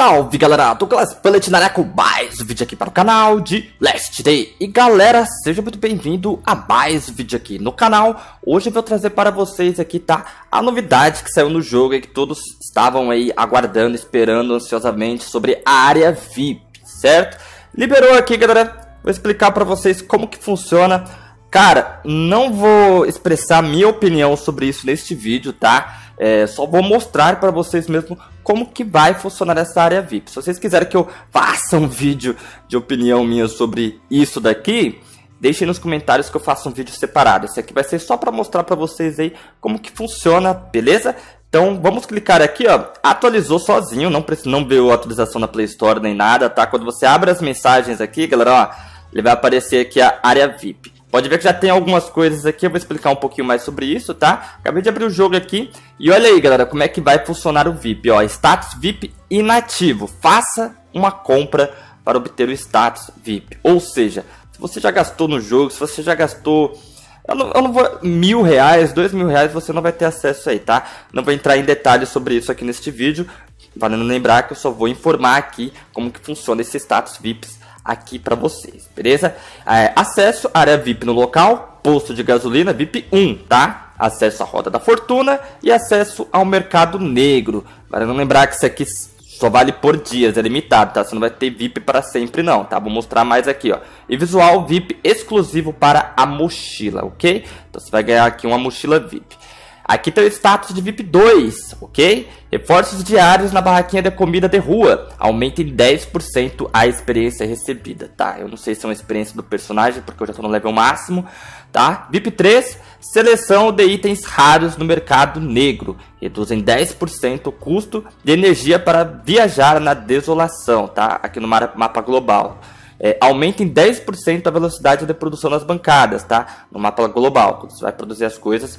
Salve galera, Douglas Pellet na área com mais um vídeo aqui para o canal de Last Day. E galera, seja muito bem-vindo a mais um vídeo aqui no canal. Hoje eu vou trazer para vocês aqui, tá, a novidade que saiu no jogo e que todos estavam aí aguardando, esperando ansiosamente sobre a área VIP, certo? Liberou aqui galera, vou explicar para vocês como que funciona. Cara, não vou expressar minha opinião sobre isso neste vídeo, tá? Só vou mostrar para vocês mesmo como que vai funcionar essa área VIP. Se vocês quiserem que eu faça um vídeo de opinião minha sobre isso daqui, deixem nos comentários que eu faça um vídeo separado. Esse aqui vai ser só para mostrar para vocês aí como que funciona, beleza? Então vamos clicar aqui, ó, atualizou sozinho, não veio atualização na Play Store nem nada, tá? Quando você abre as mensagens aqui, galera, ó, ele vai aparecer aqui a área VIP. Pode ver que já tem algumas coisas aqui, eu vou explicar um pouquinho mais sobre isso, tá? Acabei de abrir o jogo aqui e olha aí, galera, como é que vai funcionar o VIP, ó. Status VIP inativo. Faça uma compra para obter o status VIP. Ou seja, se você já gastou no jogo, se você já gastou... Eu não vou... R$1.000, R$2.000, você não vai ter acesso aí, tá? Não vou entrar em detalhes sobre isso aqui neste vídeo. Valendo lembrar que eu só vou informar aqui como que funciona esse status VIPs aqui para vocês, beleza? Acesso à área VIP no local, posto de gasolina VIP 1, tá? Acesso à Roda da Fortuna e acesso ao mercado negro. Para não lembrar que isso aqui só vale por dias, é limitado, tá? Você não vai ter VIP para sempre não, tá? Vou mostrar mais aqui, ó. E visual VIP exclusivo para a mochila, ok? Então você vai ganhar aqui uma mochila VIP. Aqui tem o status de VIP 2, ok? Reforços diários na barraquinha de comida de rua. Aumentem 10% a experiência recebida, tá? Eu não sei se é uma experiência do personagem, porque eu já tô no level máximo, tá? VIP 3, seleção de itens raros no mercado negro. Reduzem 10% o custo de energia para viajar na desolação, tá? Aqui no mapa global. Aumentem 10% a velocidade de produção nas bancadas, tá? No mapa global, quando você vai produzir as coisas...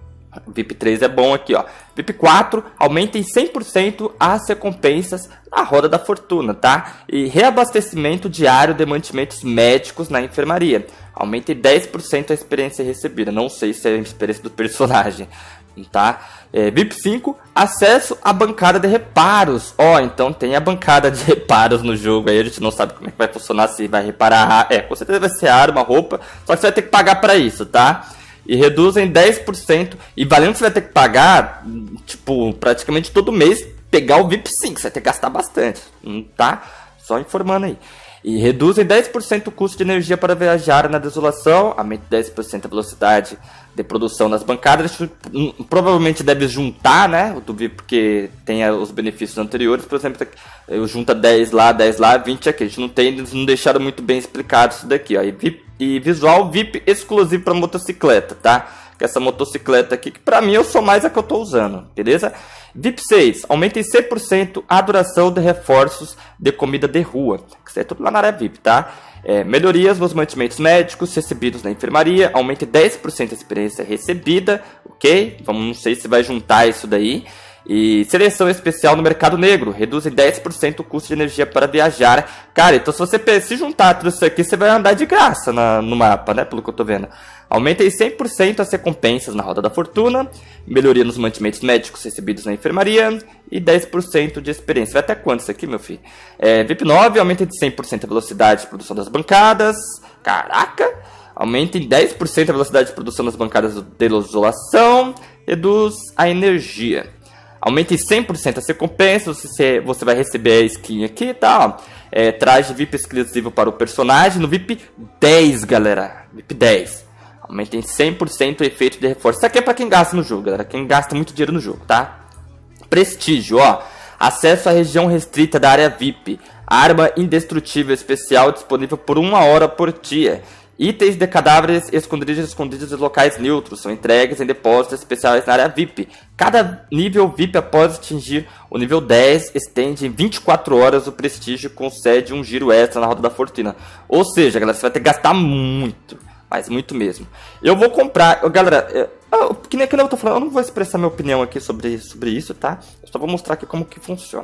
VIP 3 é bom aqui, ó. VIP 4, aumentem 100% as recompensas na Roda da Fortuna, tá? E reabastecimento diário de mantimentos médicos na enfermaria. Aumente 10% a experiência recebida. Não sei se é a experiência do personagem, tá? VIP 5, acesso à bancada de reparos. Ó, então tem a bancada de reparos no jogo aí. A gente não sabe como é que vai funcionar, se vai reparar. Com certeza vai ser arma, roupa. Só que você vai ter que pagar para isso, tá? E reduzem 10%. E valendo que você vai ter que pagar, tipo, praticamente todo mês, pegar o VIP 5. Você vai ter que gastar bastante, tá? Só informando aí. E reduzem 10% o custo de energia para viajar na desolação. Aumente 10% a velocidade de produção nas bancadas. Provavelmente deve juntar, né? O do VIP, porque tem os benefícios anteriores. Por exemplo, eu junta 10 lá, 20 aqui. A gente eles não deixaram muito bem explicado isso daqui, ó. E visual VIP exclusivo para motocicleta, tá? Que essa motocicleta aqui, que pra mim eu sou mais a que eu tô usando, beleza? VIP 6, aumentem 100% a duração de reforços de comida de rua. Isso é tudo lá na área VIP, tá? Melhorias nos mantimentos médicos recebidos na enfermaria. Aumente 10% a experiência recebida, ok? Não sei se vai juntar isso daí. E seleção especial no mercado negro. Reduzem 10% o custo de energia para viajar. Cara, então se você se juntar tudo isso aqui, você vai andar de graça no mapa, né? Pelo que eu tô vendo. Aumentem 100% as recompensas na Roda da Fortuna. Melhoria nos mantimentos médicos recebidos na enfermaria. E 10% de experiência. Vai até quanto isso aqui, meu filho? VIP 9, aumentem de 100% a velocidade de produção das bancadas. Caraca! Aumentem 10% a velocidade de produção das bancadas de desolação. Reduz a energia. Aumente 100% as recompensas, você vai receber a skin aqui, tá? Traje VIP exclusivo para o personagem no VIP 10, galera. VIP 10. Aumentem 100% o efeito de reforço. Isso aqui é para quem gasta no jogo, galera. Quem gasta muito dinheiro no jogo, tá? Prestígio, ó. Acesso à região restrita da área VIP. Arma indestrutível especial disponível por 1 hora por dia. Itens de cadáveres escondidos em locais neutros são entregues em depósitos especiais na área VIP. Cada nível VIP após atingir o nível 10 estende em 24 horas o prestígio e concede um giro extra na Roda da Fortuna. Ou seja, galera, você vai ter que gastar muito, mas muito mesmo. Eu vou comprar, galera, que nem eu tô falando, eu não vou expressar minha opinião aqui sobre isso, tá? Eu só vou mostrar aqui como que funciona.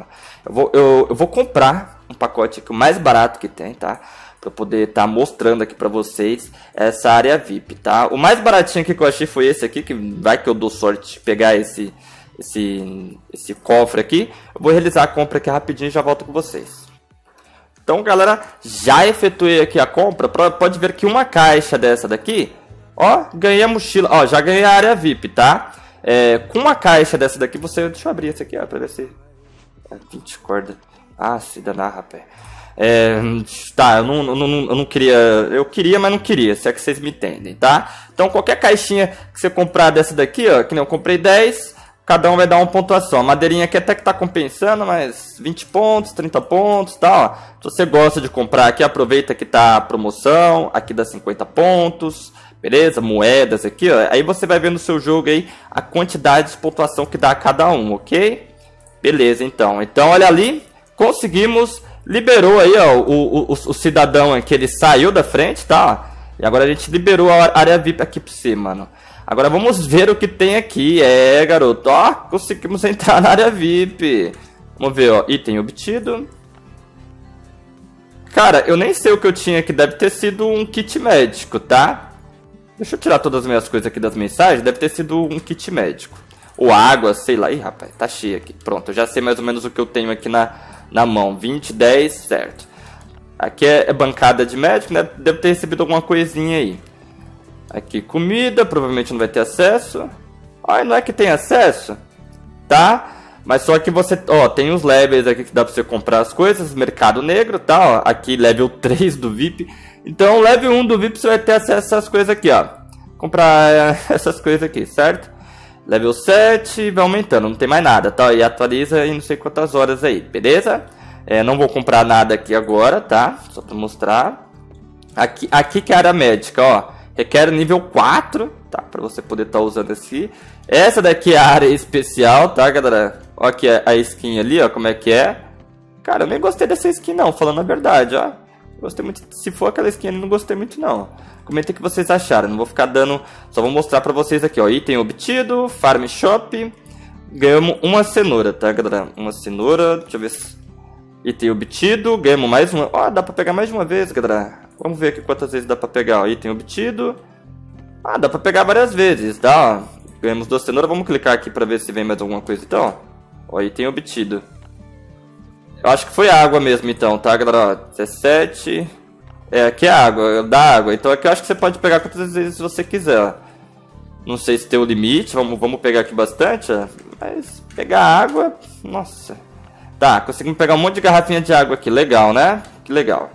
Eu vou comprar um pacote aqui, o mais barato que tem, tá? Para poder estar mostrando aqui para vocês essa área VIP, tá? O mais baratinho aqui que eu achei foi esse aqui, que vai que eu dou sorte de pegar esse esse cofre aqui. Eu vou realizar a compra aqui rapidinho e já volto com vocês. Então, galera, já efetuei aqui a compra. Pode ver que uma caixa dessa daqui, ó, ganhei a mochila. Ó, já ganhei a área VIP, tá? Com uma caixa dessa daqui, você... Deixa eu abrir essa aqui, ó, pra ver se... 20 corda. Ah, se danar, rapaz. Tá, eu não queria... Eu queria, mas não queria, se é que vocês me entendem, tá? Então, qualquer caixinha que você comprar dessa daqui, ó, que nem eu comprei 10... Cada um vai dar uma pontuação. A madeirinha aqui até que tá compensando, mas 20 pontos, 30 pontos, tá? Ó. Se você gosta de comprar aqui, aproveita que tá a promoção. Aqui dá 50 pontos, beleza? Moedas aqui, ó. Aí você vai ver no seu jogo aí a quantidade de pontuação que dá a cada um, ok? Beleza, então. Então, olha ali, conseguimos, liberou aí, ó, o cidadão aqui, ele saiu da frente, tá? E agora a gente liberou a área VIP aqui pra você, mano. Agora vamos ver o que tem aqui. Garoto, ó, conseguimos entrar na área VIP. Vamos ver, ó, item obtido. Cara, eu nem sei o que eu tinha aqui, deve ter sido um kit médico, tá? Deixa eu tirar todas as minhas coisas aqui das mensagens, deve ter sido um kit médico. Ou água, sei lá. Ih, rapaz, tá cheio aqui. Pronto, eu já sei mais ou menos o que eu tenho aqui na mão. 20, 10, certo. Aqui é bancada de médico, né? Deve ter recebido alguma coisinha aí. Aqui, comida, provavelmente não vai ter acesso. Ah, não é que tem acesso? Tá? Mas só que você, ó, tem os levels aqui que dá pra você comprar as coisas. Mercado Negro, tá? Ó, aqui, level 3 do VIP. Então, level 1 do VIP você vai ter acesso a essas coisas aqui, ó. Comprar essas coisas aqui, certo? Level 7, vai aumentando, não tem mais nada, tá? E atualiza em não sei quantas horas aí, beleza? Não vou comprar nada aqui agora, tá? Só pra mostrar. Aqui que é a área médica, ó. Requer nível 4, tá? Pra você poder estar usando esse. Essa daqui é a área especial, tá, galera? Ó aqui a skin ali, ó, como é que é. Cara, eu nem gostei dessa skin não, falando a verdade, ó. Gostei muito, se for aquela skin, eu não gostei muito não. Comenta o que vocês acharam, não vou ficar dando... Só vou mostrar pra vocês aqui, ó. Item obtido, Farm Shop. Ganhamos uma cenoura, tá, galera? Uma cenoura, deixa eu ver se... Item obtido, ganhamos mais uma... Ó, dá pra pegar mais de uma vez, galera. Vamos ver aqui quantas vezes dá pra pegar, ó. Item obtido. Ah, dá pra pegar várias vezes, tá? Ó. Ganhamos 2 cenouras, vamos clicar aqui pra ver se vem mais alguma coisa, então. Ó, item obtido. Eu acho que foi água mesmo, então, tá, galera? Ó, 17... aqui é água, dá água. Então aqui eu acho que você pode pegar quantas vezes você quiser, ó. Não sei se tem o limite, vamos pegar aqui bastante, ó. Mas pegar água, nossa. Tá, conseguimos pegar um monte de garrafinha de água aqui, legal, né? Que legal.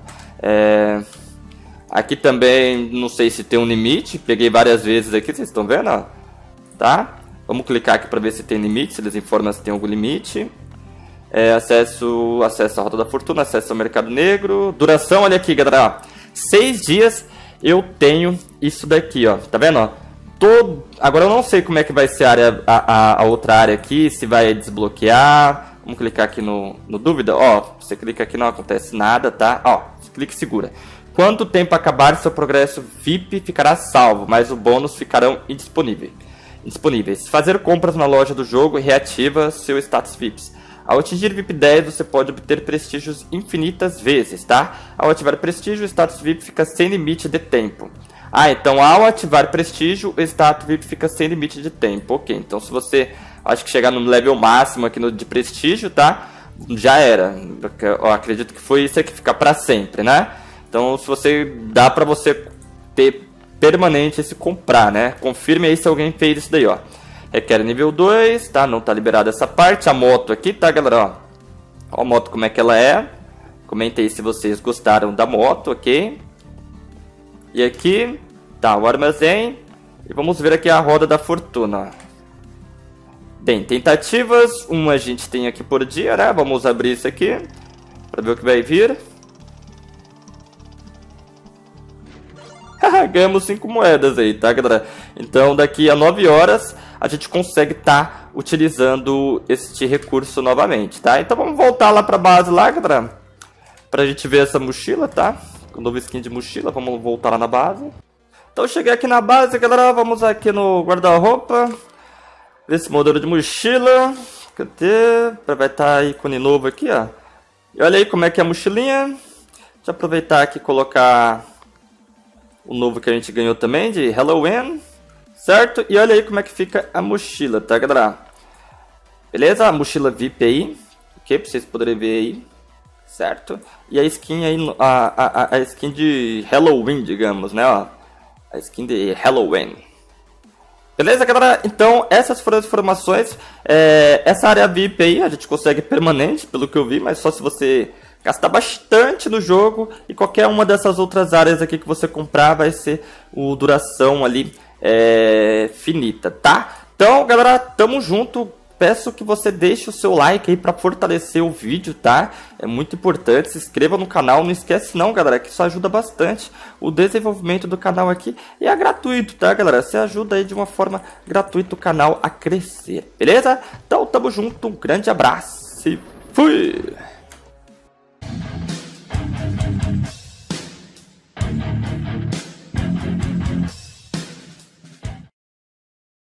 Aqui também, não sei se tem um limite, peguei várias vezes aqui, vocês estão vendo, ó. Tá? Vamos clicar aqui para ver se tem limite, se eles informam se tem algum limite. Acesso à Rota da Fortuna, acesso ao Mercado Negro. Duração, olha aqui, galera, ó. 6 dias eu tenho isso daqui, ó. Tá vendo, ó? Agora eu não sei como é que vai ser a outra área aqui, se vai desbloquear. Vamos clicar aqui no dúvida, ó. Você clica aqui, não acontece nada, tá? Ó, clique e segura. Quanto tempo acabar, seu progresso VIP ficará salvo, mas os bônus ficarão indisponíveis. Fazer compras na loja do jogo reativa seu status VIPs. Ao atingir VIP 10, você pode obter prestígios infinitas vezes, tá? Ao ativar prestígio, o status VIP fica sem limite de tempo. Ah, então ao ativar prestígio, o status VIP fica sem limite de tempo. Ok, então se você, acho que chegar no level máximo aqui de prestígio, tá? Já era. Eu acredito que foi isso aqui, fica pra sempre, né? Então se você, dá pra você ter permanente esse comprar, né? Confirme aí se alguém fez isso daí, ó. Requer nível 2, tá? Não tá liberada essa parte. A moto aqui, tá, galera? Ó a moto como é que ela é. Comenta aí se vocês gostaram da moto, ok? E aqui, tá, o armazém. E vamos ver aqui a Roda da Fortuna. Bem, tentativas. Uma a gente tem aqui por dia, né? Vamos abrir isso aqui pra ver o que vai vir. Ganhamos 5 moedas aí, tá, galera? Então daqui a 9 horas a gente consegue estar utilizando este recurso novamente, tá? Então vamos voltar lá pra base lá, galera, pra gente ver essa mochila, tá? Com o novo skin de mochila, vamos voltar lá na base. Então cheguei aqui na base, galera, vamos aqui no guarda-roupa, ver esse modelo de mochila. Cadê? Vai estar ícone novo aqui, ó. E olha aí como é que é a mochilinha. Deixa eu aproveitar aqui e colocar o novo que a gente ganhou também, de Halloween, certo? E olha aí como é que fica a mochila, tá, galera? Beleza? A mochila VIP aí, ok? Pra vocês poderem ver aí, certo? E a skin aí, a skin de Halloween, digamos, né? Ó, a skin de Halloween. Beleza, galera? Então, essas foram as informações. Essa área VIP aí, a gente consegue permanente, pelo que eu vi, mas só se você gastar bastante no jogo. E qualquer uma dessas outras áreas aqui que você comprar vai ser o duração ali finita, tá? Então, galera, tamo junto. Peço que você deixe o seu like aí para fortalecer o vídeo, tá? É muito importante, se inscreva no canal, não esquece não, galera, que isso ajuda bastante o desenvolvimento do canal aqui. E é gratuito, tá, galera? Você ajuda aí de uma forma gratuita o canal a crescer, beleza? Então, tamo junto, um grande abraço e fui!